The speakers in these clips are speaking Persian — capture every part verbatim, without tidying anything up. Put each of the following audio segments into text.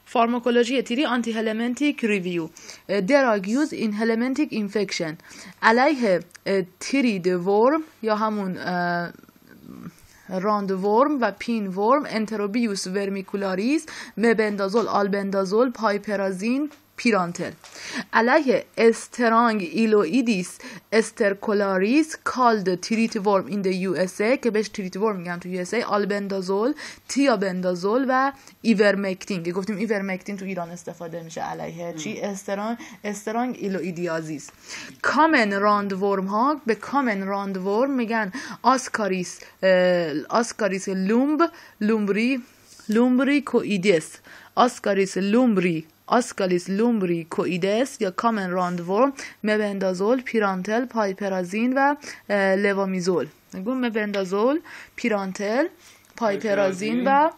فارماکولوژی تیری آنتی هلمنتیک ریویو دراگ یوز این هلمنتیک اینفکشن علیه تیرید ورم یا همون راند ورم و پین ورم انتروبیوس ورمیکولاریس مبندازول آلبندازول پایپرازین پیرانتل علیه استرانگ ایلویدیس استرکولاریس کالد تریت ورم این دی یو اس ای که بهش تریت ورم میگن تو یو اس ای آلبندازول تیابندازول و ایورمکتین که گفتیم ایورمکتین تو ایران استفاده میشه علیه چی استران استرانگ ایلویدیازیس کامن راند ورم ها به کامن راند ورم میگن آسکاریس آسکاریس لومب لومبری لومبری کویدس آسکاریس لومبری آسکالیس لومبری کویدس یا کامن راند ورم مبندازول پیرانتل پایپرازین و لوامیزول نگم مبندازول پیرانتل پایپرازین و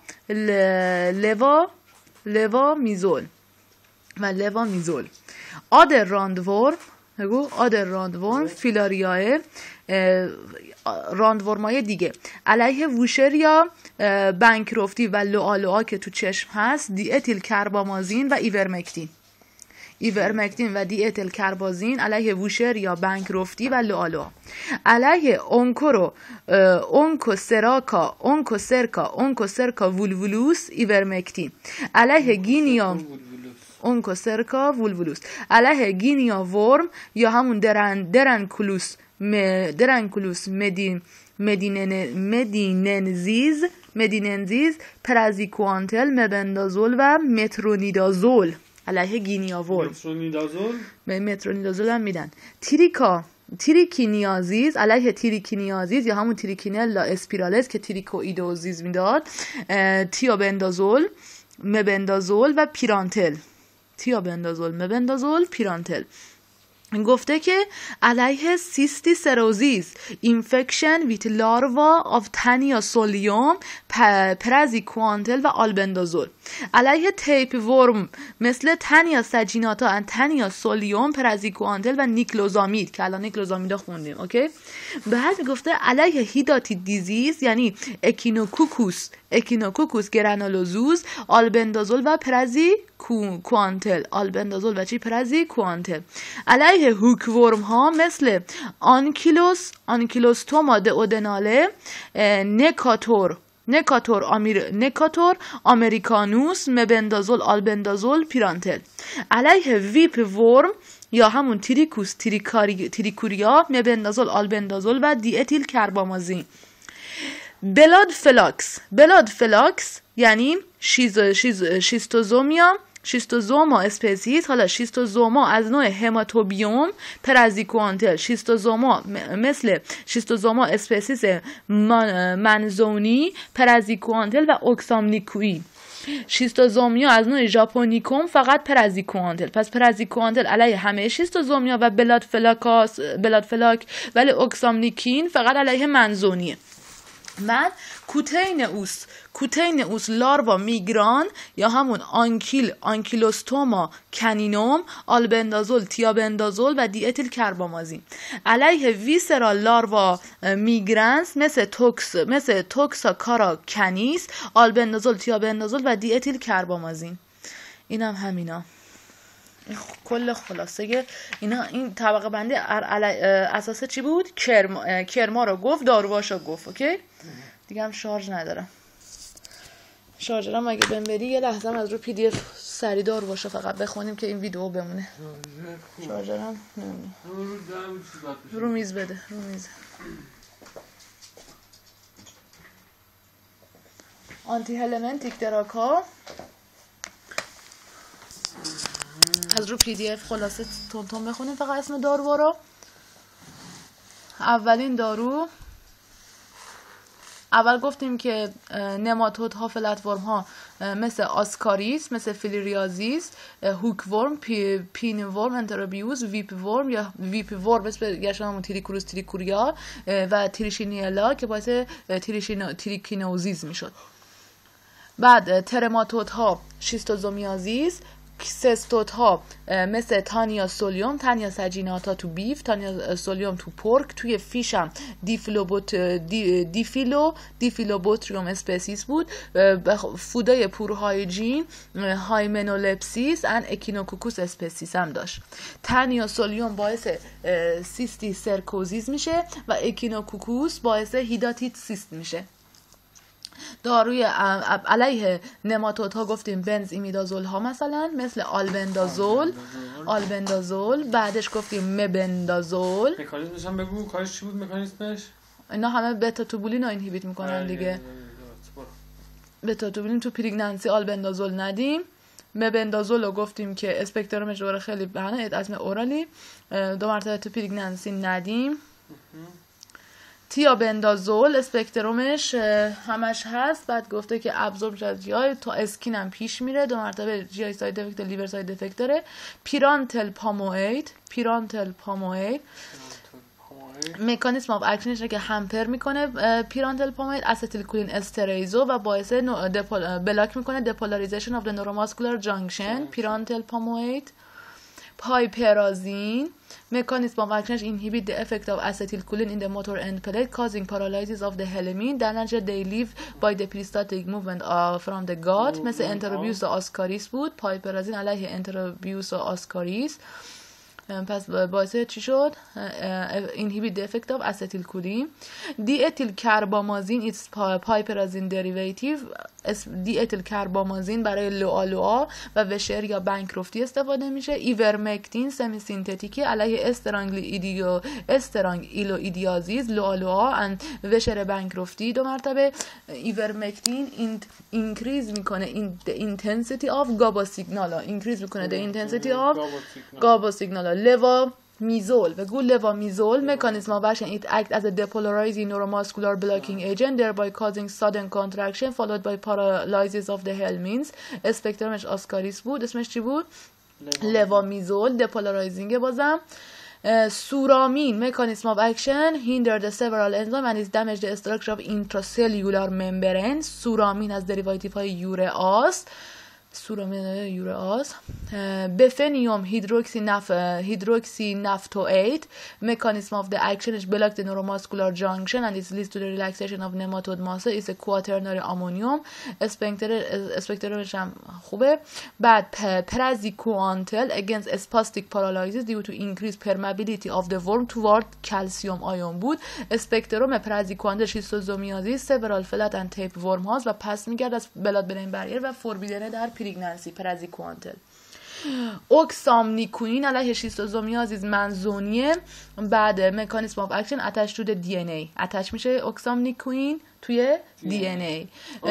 لوا لوامیزول و لوامیزول آدر راند ورم نگو آدر راند ورم فیلاریاه راندورمای دیگه علیه ووشر یا بنکروفتی و لوآلوآ که تو چشم هست دی اتیل کربامازین و ایورمکتین ایورمکتین و دی اتیل کربازین علیه ووشر یا بنکروفتی و لوآلوآ علیه اونکورو اونکوسراکا اونکوسرکا اونکوسرکا وولولوس ایورمکتین علیه گینیا اونکوسرکا وولولوس علیه گینیا ورم یا همون درن درنکولوس درنکولوس مدین مدینن مدیننزیز مدیننزیز پرازیکوانتل مبندازول و مترونیدازول علیه گینیا ورم مترونیدازول مترونیدازول هم میدن تریکا تریکینیازیز علیه تریکینیازیز یا همون تریکینلا اسپیرالس که تریکویدوزیز میداد تیابندازول مبندازول و پیرانتل تیابندازول مبندازول پیرانتل گفته که علیه سیستی سروزیز اینفکشن ویت لاروا آف تنیا سولیوم پرازیکوانتل و آلبندازول علیه تیپ ورم مثل تنیا سجیناتا تنیا سولیوم پرازیکوانتل و نیکلوزامید که الان نیکلوزامیدا خوندیم اوکی بعد گفته علیه هیداتی دیزیز یعنی اکینوکوکوس اکینوکوکوس گرانولوزوز آلبندازول و پرازی کوانتل آلبندازول و چی پرازی کوانتل علیه هوک ورم ها مثل آنکیلوس آنکیلوستوما دئودناله نکاتور نکاتور آمیر نکاتور آمریکانوس مبندازول آلبندازول پیرانتل علیه ویپ ورم یا همون تریکوس تریکاری تریکوریا مبندازول آلبندازول و دی اتیل کربامازین بلاد فلاکس بلاد فلاکس یعنی شیز شیز شیستوزومیا شیستوزوما اسپسیس حالا شیستوزوما از نوع هماتوبیوم پرازیکوانتل شیستوزوما مثل شیستوزوما اسپسیس منزونی پرازیکوانتل و اوکسامنیکوی شیستوزومیا از نوع ژاپونیکوم فقط پرازیکوانتل پس پرازیکوانتل علیه همه شیستوزومیا و بلاد فلاکاس بلاد فلاک ولی اوکسامنیکین فقط علیه منزونیه من کوتین اوس کوتین اوس لاروا میگران یا همون آنکیل آنکیلوستوما کنینوم آلبندازول تیابندازول و دی اتیل کربامازین علیه ویسرال لاروا میگرانس مثل توکس مثل توکسا کارا کنیس آلبندازول تیابندازول و دی اتیل کربامازین اینم هم همینا کل خلاصه اینا این طبقه بندی اساس چی بود؟ کرما کرما رو گفت دارواشو گفت اوکی دیگه هم شارژ ندارم شارژرم اگه بهم بدی یه لحظه از رو پی دی اف سری دارواشو فقط بخونیم که این ویدیو بمونه شارژرم نمیدونم رو میز بده رو میز آنتی هلمنتیک دراکا از رو پی دی اف خلاصه تون تون بخونیم فقط اسم دارو رو اولین دارو اول گفتیم که نماتود ها فلت ورم ها مثل آسکاریس مثل فیلیریازیس هوک ورم پی، پین ورم انتروبیوس ویپ ورم یا ویپ ورم مثل گشن همون تریکوروس تریکوریا و تریشینیلا که باعث تریشینو تریکینوزیز میشد بعد ترماتود ها شیستوزومیازیس سستوت ها مثل تانیا سولیوم، تانیا سجیناتا تو بیف، تانیا سولیوم تو پورک، توی فیش هم دیفیلوبوت دی دیفیلو دیفیلوبوتریوم اسپسیس بود. فودای پور هایجین هایمنولپسیس ان اکینوکوکوس اسپسیس هم داشت. تانیا سولیوم باعث سیستی سرکوزیز میشه و اکینوکوکوس باعث هیداتیت سیست میشه. داروی علیه نماتودها گفتیم بنز ایمیدازول ها مثلا مثل آلبندازول آلبندازول بعدش گفتیم مبندازول. مکانیزمش هم بگو، کارش چی بود مکانیزمش؟ اینا همه بتا توبولین رو اینهیبیت میکنن دیگه. بتا توبولین تو پریگنانسی آلبندازول ندیم. مبندازول رو گفتیم که اسپکترومش دوره خیلی بهانه ادازم اورالی دو مرتبه تو پریگنانسی ندیم. تیابندازول اسپکترومش همش هست. بعد گفته که ابزوربش از جای تا اسکین هم پیش میره، دو مرتبه جی آی ساید افکت، لیور ساید افکت داره. پیرانتل پاموید پیرانتل پاموید مکانیزم آف اکشنش که همپر میکنه پیرانتل پاموید استیل کولین استریزو و باعث بلاک میکنه دپولاریزیشن اف د نوروماسکولار جانکشن. پیرانتل پاموید. پایپرازین mechanism of action inhibit the effect of acetylcholine in the motor end plate causing paralysis of the helminth. در نتیجه they leave by the peristaltic movement uh, from the gut. مثل انتروبیوس و آسکاریس بود. پایپرازین علیه انتروبیوس و آسکاریس. پس باعث چی شد؟ inhibit the effect of acetylcholine. دی اتیل کربامازین is piperazine derivative. دی اتیل کربامازین برای لوآ لوآ و وشر یا بنکروفتی استفاده میشه. ایورمکتین سمی سینتتیکی علیه استرانگلی ایدیو استرانگ ایلو ایدیازیز لوآ لوآ ان وشر بنکروفتی دو مرتبه. ایورمکتین اینکریز میکنه این intensity of گابا سیگنالا اینکریز میکنه the intensity of گابا سیگنالا. لوا میزول و گول لوا میزول mechanism of action it acts as a depolarizing neuromuscular blocking agent thereby causing sudden contraction followed by paralysis of the helminths. اسپکترمش آسکاریس بود. اسمش چی بود؟ لوا میزول. دپولارایزینگ بازم. سورامین mechanism of action hinder the several enzymes and is damage the structure of intracellular membrane. سورامین از دریواتیو های یورئاس. سورامین یورئاس. بفنیوم هیدروکسی نف هیدروکسی نفتوئیت mechanism of the action is block the neuromuscular junction and it leads to the relaxation of nematode muscle is a quaternary ammonium. اسپکتر اسپکترمش هم خوبه. بعد پرازیکوانتل against spastic paralysis due to increased permeability of the worm toward calcium ion بود. اسپکتروم پرازیکوانتل شیستوزومیازیس several flat and tape worm هاست و پس میگرد از بلاد برین بریر و فوربیدنه در پریگنانسی. پرازیکوانتل. اوکسامنیکوین علیه شیستوزومیازیس منزونیه. بعد مکانیزم آف اکشن اتش تو دی ان ای اتش میشه اوکسامنیکوین توی دی ان ای.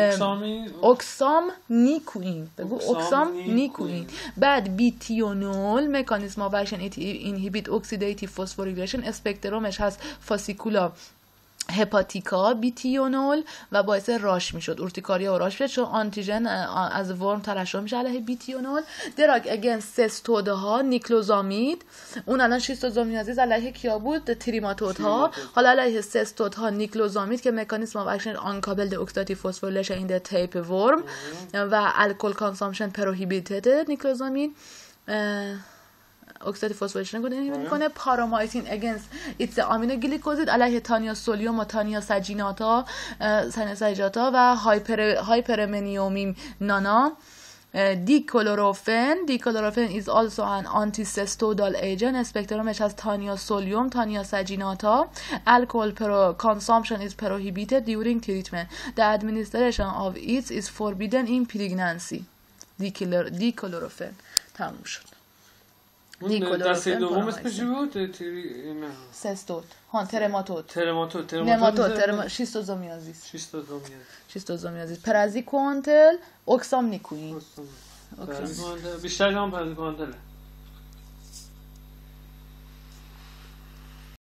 اوکسامنیکوین بگو اوکسامنیکوین. بعد بیتیونول مکانیزم آف اکشن اینهیبیت اکسیدیتیو فسفوریلیشن. اسپکترومش هست فاسیکولا هپاتیکا بیتیونول و باعث راش میشد اورتیکاریا و راش میشد چون آنتیژن از ورم ترشح میشه علیه بیتیونول. دراگ اگینست سستودها نیکلوزامید اون الان شیستوزومیازیس علیه کیا بود؟ تریماتودها. حالا علیه سستودها نیکلوزامید که مکانیزم آف اکشن آنکابلد اکسیدیتیو فسفوریلیشن این د تیپ ورم و الکل کانسامپشن پروهیبیتد. نیکلوزامید اکسیدیتیو فسفوریلیشن رو اینهیبیت میکنه. پارامایتین اگینست ایتس آمینو گلیکوزید علیه تانیا سولیوم و تانیا سجیناتا تانیا سجیناتا و هایپر هایپرمنیومیم نانا. دیکلوروفن دیکلوروفن is also an anti-cestodal agent. اسپکترومش از تانیا سولیوم تانیا سجیناتا. alcohol pro consumption is prohibited during treatment. The administration of it is forbidden in pregnancy. دیکلوروفن تموم شد. اون دسته دوم اسمش چی بود؟ سستود ها ترماتود ترماتود نماتود شیستوزومیازیس شیستوزومیازیس شیستوزومیازیس. پرازیکوانتل اوکسامنیکوین. بیشتر هم پرازیکوانتله.